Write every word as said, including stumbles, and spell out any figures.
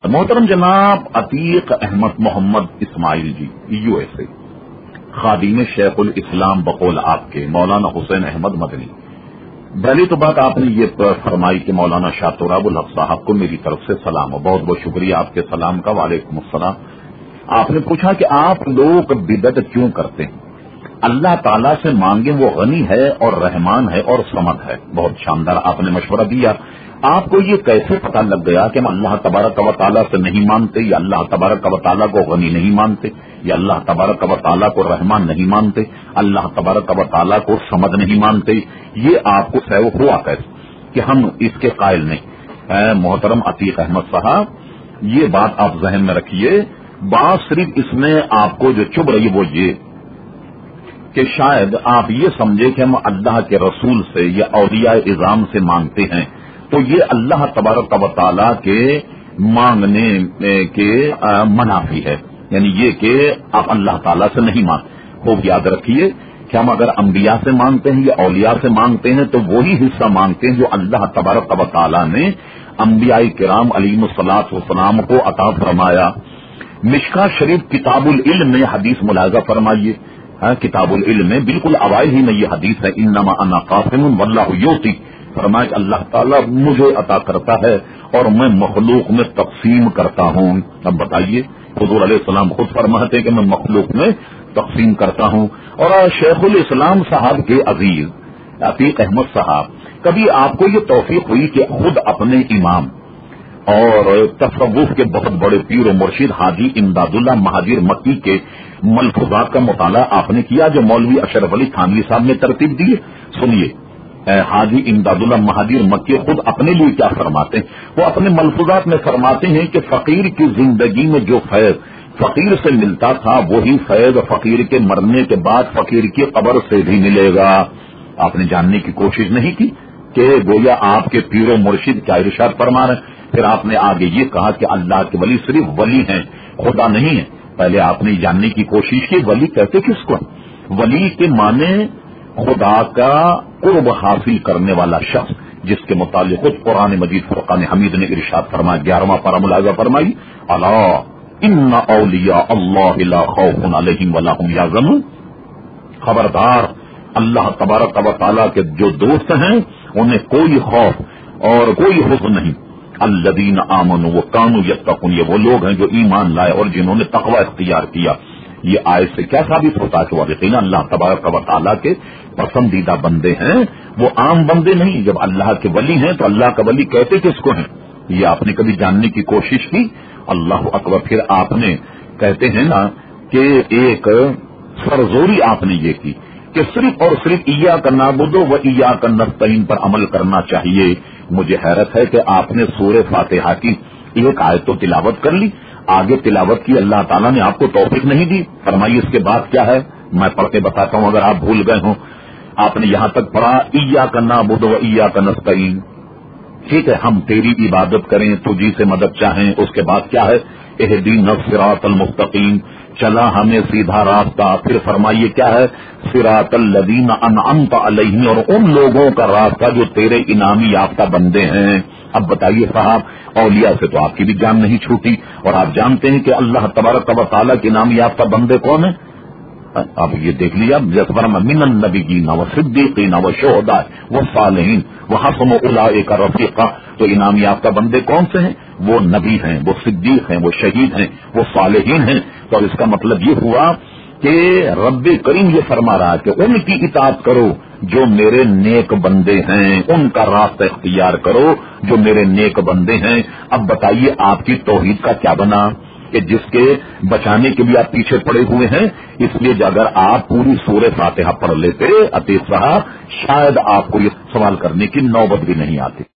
محترم جناب Atiq Ahmed Muhammad Ismail ji U S A خادم شیخ الاسلام بقول آپ کے مولانا حسین احمد مدنی. پہلی تو بات آپ نے یہ فرمائی کہ مولانا شاہ تراب الحق صاحب کو میری طرف سے سلام ہو. بہت بہت شکریہ آپ کے سلام کا. وعلیکم السلام. آپ نے پوچھا کہ آپ لوگ بدعت کیوں کرتے ہیں. اللہ تعالیٰ سے مانگیں، وہ غنی ہے اور رحمان ہے اور صمد ہے. بہت شاندار آپ نے مشورہ دیا. آپ کو یہ کیسے پتہ لگ گیا کہ ہم اللہ تبارک و تعالیٰ سے نہیں مانتے، یا اللہ تبارک و تعالیٰ کو غنی نہیں مانتے، یا اللہ تبارک و تعالیٰ کو رحمان نہیں مانتے، اللہ تبارک و تعالیٰ کو صمد نہیں مانتے؟ یہ آپ کو سیو ہوا کیسے کہ ہم اس کے قائل نہیں؟ اے محترم عتیق احمد صاحب، یہ بات آپ ذہن میں رکھیے. بات صرف اس میں آپ کو جو چبھ رہی وہ یہ کہ شاید آپ یہ سمجھے کہ ہم اللہ کے رسول سے یا اولیاء اعظام سے مانگتے ہیں تو یہ اللہ تبارک و تعالیٰ کے مانگنے کے منافی ہے. یعنی یہ کہ آپ اللہ تعالیٰ سے نہیں مانگتے. خوب یاد رکھیے کہ ہم اگر انبیاء سے مانگتے ہیں یا اولیاء سے مانگتے ہیں تو وہی حصہ مانگتے ہیں جو اللہ تبارک و تعالیٰ نے انبیاء کرام علیہم الصلاۃ والسلام کو عطا فرمایا. مشکا شریف کتاب العلم میں حدیث ملاحظہ فرمائیے. کتاب العلم میں بالکل اوائل ہی میں یہ حدیث ہے، انما انا قاسم واللہ یعطی. فرمایا کہ اللہ تعالیٰ مجھے عطا کرتا ہے اور میں مخلوق میں تقسیم کرتا ہوں. اب بتائیے، حضور علیہ السلام خود فرماتے ہیں کہ میں مخلوق میں تقسیم کرتا ہوں. اور شیخ الاسلام صاحب کے عزیز عتیق احمد صاحب، کبھی آپ کو یہ توفیق ہوئی کہ خود اپنے امام اور تصوف کے بہت بڑے پیر و مرشد حاجی امداد اللہ مہاجر مکی کے ملفوظات کا مطالعہ آپ نے کیا جو مولوی اشرف علی تھانوی صاحب نے ترتیب دی؟ سنیے، حاجی امداد اللہ مہاجر مکی خود اپنے لیے کیا فرماتے ہیں. وہ اپنے ملفوظات میں فرماتے ہیں کہ فقیر کی زندگی میں جو فیض فقیر سے ملتا تھا وہی فیض فقیر کے مرنے کے بعد فقیر کی قبر سے بھی ملے گا. آپ نے جاننے کی کوشش نہیں کی کہ گویا آپ کے پیر و مرشد کیا ارشاد فرما رہے ہیں. پھر آپ نے آگے یہ کہا کہ اللہ کے ولی صرف ولی ہیں، خدا نہیں ہے. پہلے آپ نے جاننے کی کوشش کی ولی کہتے کس کو؟ ولی کے معنی خدا کا قرب حاصل کرنے والا شخص، جس کے متعلق خود قرآن مجید فرقان حمید نے ارشاد فرمایا. گیارہواں پارہ ملاحظہ فرمائی، الا ان اولیاء اللہ لا خوف علیہم ولا هم یحزنون. خبردار، اللہ تبارک و تعالیٰ کے جو دوست ہیں انہیں کوئی خوف اور کوئی حزن نہیں. الذین آمنوا وکانوا یتقون، یہ وہ لوگ ہیں جو ایمان لائے اور جنہوں نے تقوی اختیار کیا. یہ آیت سے کیا ثابت ہوتا ہے کہ واقعی اللہ تبارک و تعالیٰ کے پسندیدہ بندے ہیں، وہ عام بندے نہیں. جب اللہ کے ولی ہیں تو اللہ کا ولی کہتے کس کو ہیں؟ یہ آپ نے کبھی جاننے کی کوشش کی؟ اللہ اکبر. پھر آپ نے کہتے ہیں نا کہ ایک سرزوری آپ نے یہ کی کہ صرف اور صرف ایاک نعبد و ایاک نستعین پر عمل کرنا چاہیے. مجھے حیرت ہے کہ آپ نے سورہ فاتحہ کی ایک آیت تو تلاوت کر لی، آگے تلاوت کی اللہ تعالیٰ نے آپ کو توفیق نہیں دی. فرمائیے اس کے بعد کیا ہے؟ میں پڑھ کے بتاتا ہوں اگر آپ بھول گئے ہوں. آپ نے یہاں تک پڑھا ایاک نعبد و ایاک نستعین، ٹھیک ہے، ہم تیری عبادت کریں، تجھی سے مدد چاہیں. اس کے بعد کیا ہے؟ اہدینا الصراط المستقیم، چلا ہمیں سیدھا راستہ. پھر فرمائیے کیا ہے؟ صراط الذین انعمت علیہم، اور ان لوگوں کا راستہ جو تیرے انعامی یافتہ بندے ہیں. اب بتائیے صاحب، اولیاء سے تو آپ کی بھی جان نہیں چھوٹی، اور آپ جانتے ہیں کہ اللہ تبارک و تعالیٰ کے انعامی یافتہ بندے کون ہیں؟ اب یہ دیکھ لیا، جیسے من النبیین والصدیقین والشہداء والصالحین وحسن اولئک رفیقا. تو انعام یافتہ بندے کون سے ہیں؟ وہ نبی ہیں، وہ صدیق ہیں، وہ شہید ہیں، وہ صالحین ہیں. تو اس کا مطلب یہ ہوا کہ رب کریم یہ فرما رہا ہے کہ ان کی اطاعت کرو جو میرے نیک بندے ہیں، ان کا راستہ اختیار کرو جو میرے نیک بندے ہیں. اب بتائیے آپ کی توحید کا کیا بنا کہ جس کے بچانے کے بھی آپ پیچھے پڑے ہوئے ہیں. اس لیے اگر آپ پوری سورہ فاتحہ پڑھ لیتے عتیق صاحب، شاید آپ کو یہ سوال کرنے کی نوبت بھی نہیں آتی.